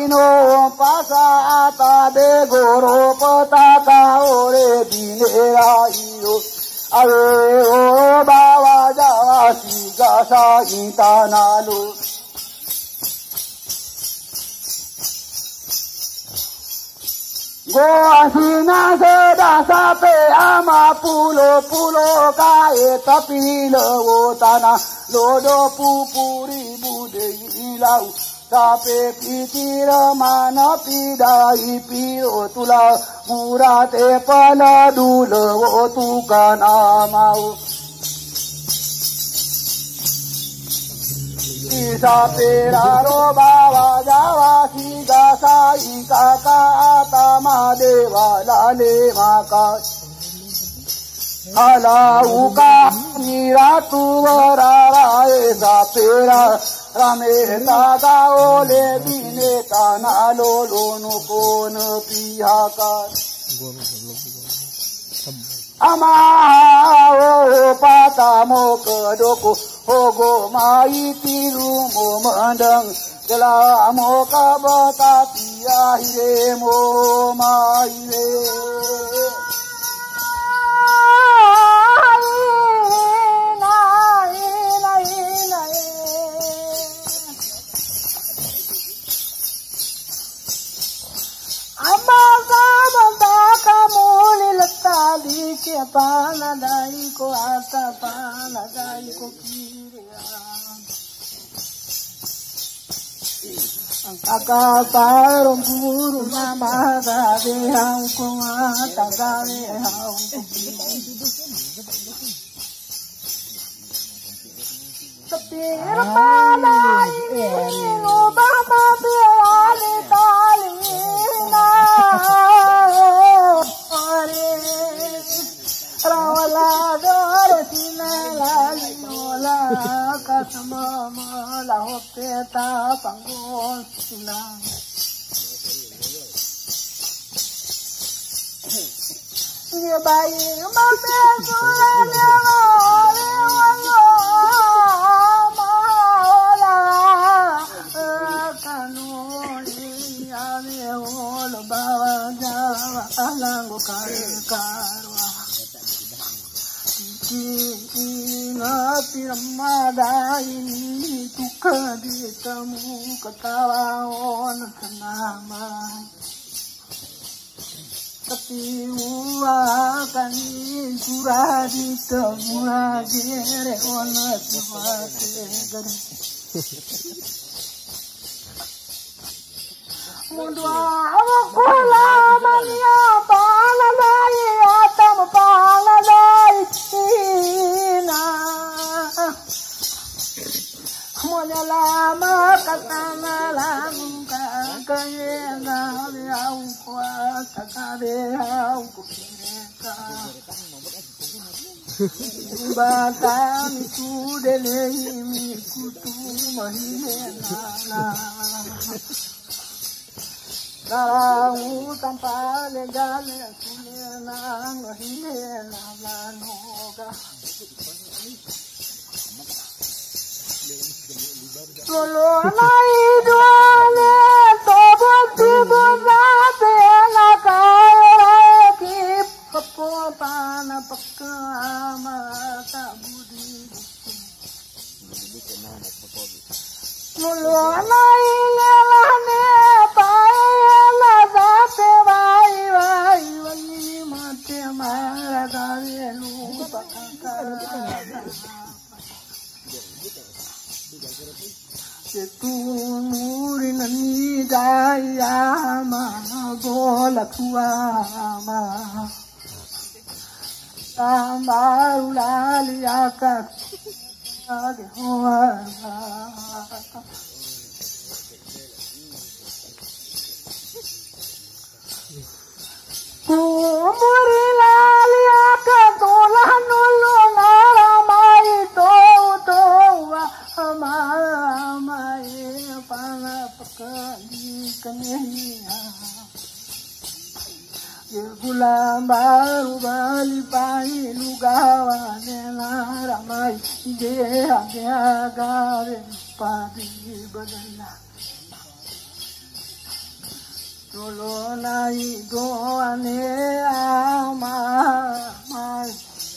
दिनो पासाता दे गोरो पताका ओरे दिनेरा इरो अरे ओ बाबा जासी गासा गीता नालो गोआसिना से दासा पे आमा पुलो पुलो काए तपिलो वो ताना लोडो पुपुरी बुदे इलाउ तापे पितिर मान पिदाई पिरो तुला मुराते पल दूल वो तुका नामाउ ईसा पेरा रो बाबा जावा सी गासाई काका आता महादेवा लाले माका आला उका मीरा तुवरा राए सा पेरा रामे दादा ओले बिने ताना लो लोनु कोन पिया का अमा ओ पाता मोक डोको होगो माई तिरु मो मंडंग जला मोका बता पिया हिरे मो माई रे के पाना दाई को आता पाना दाई को काका पारो गुरु मामा गावे हम को आता गावे हम सपेर पाना ओ बाबा प्यारे तालीना रावला डोर सिनाला लियोला कसम मला होते ता पंगोल सिना ये बाई मते सुने माला कानूनी आवे ओल बाबा जावा अलंग कारवा Pirmadayini tukha ditamu katawaon kanama tapi uakani suradita muragere onatwate gari mundwa avakula manya paladai atam paladai Lama katana lamuka kayena au kuasa kade au kukineka batami tudele mi kutu mahina la tanpa legal kulena mahina la noga Lolo nai duale tobo tibo zate na kaira ki papo pana pakama tabudi Lolo nai lelane paela zate vai vai vai mate mara dave lu pakakara tu muri nani daya ma gola tuama tambaula liaka age hoa tu muri liaka gola nulu nara mai to Amae pana pakali kanenya ye gulam baru bali pai lugawa nela ramai de agare padi badala Dulu naik doane amai,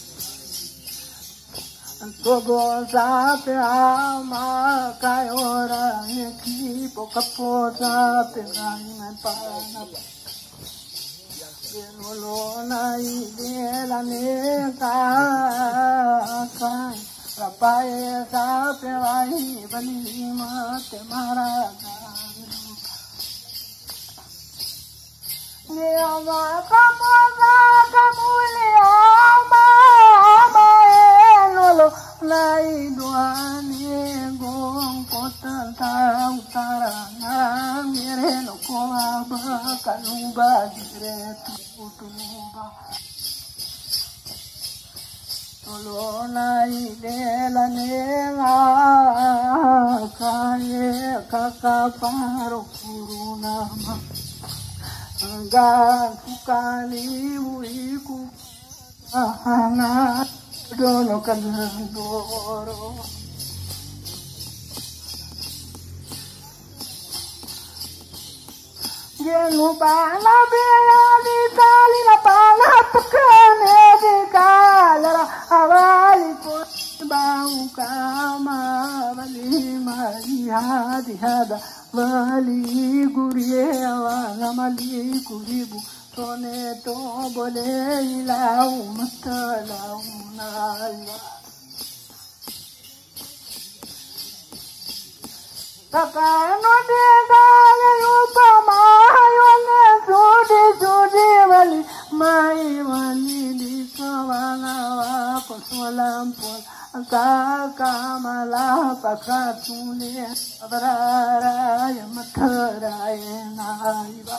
Togo sape ama kai ora neki pokapo sape ngai mapana. Dulu naik delane kai, rapai sape lai bali mate maraga. Niama kamoza kamuli ama enolo nai duani gong kota utara ngire no koa kanuba dire tutuba tolo nai dela nela kaye kakaparo kurunama Gan kali uiku ahana dono kandoro Genu bana beya di kali la bana pekane di kalara awali ko bau kama bali mai hadi hada Mali guriye awana mali guribu tone to bole ilau matala unaya Takano de gale yupa mayone sudi mali mai mali di kawana kosolam Kamala pakatune abraraya matharaya naiva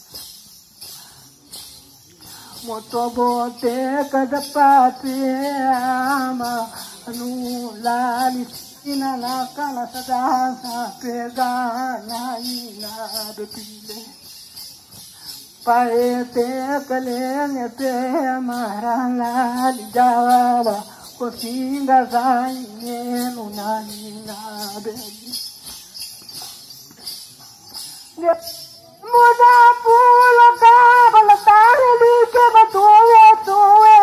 motobote kadapate ama anulali inala kala sadasa pegana ina bepile paete kalene te marala lijava Kosinga zaine nunani na beli. Muda pulo kabala tare like batuwe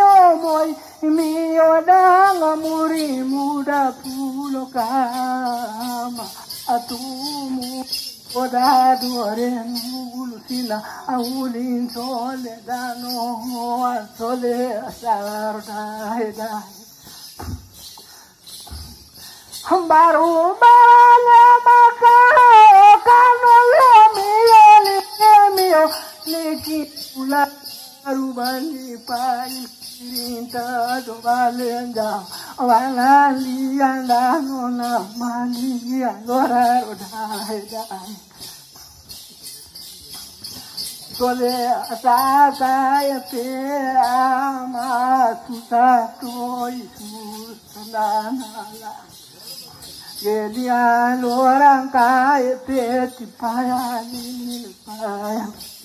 mio danga muri muda pulo kama atumu oda duore nulu sila aulin sole dano sole sarda Baru bala maka kano mio leki pula baru bali pai rinta do valenja wala lianda nona mani allora rodai dai sole asata ya pe ama suta toi susandana Gelia lorang kaya peti paya ni paya.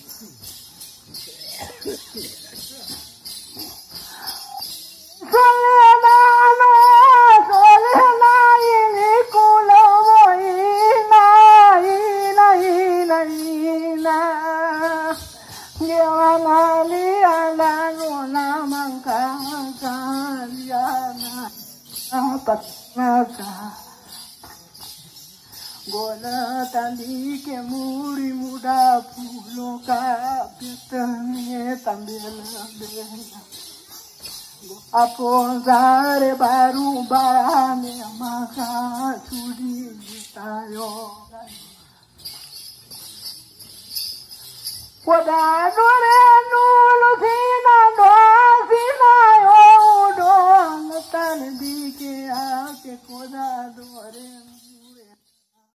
Solena ini kulo ina. Jangan lihat nona mangka kaliana apa naga. Gola tandi ke muri muda pulo ka pitane tambel bela Apo zare baru barane maka sudi tayo Wada dore nulu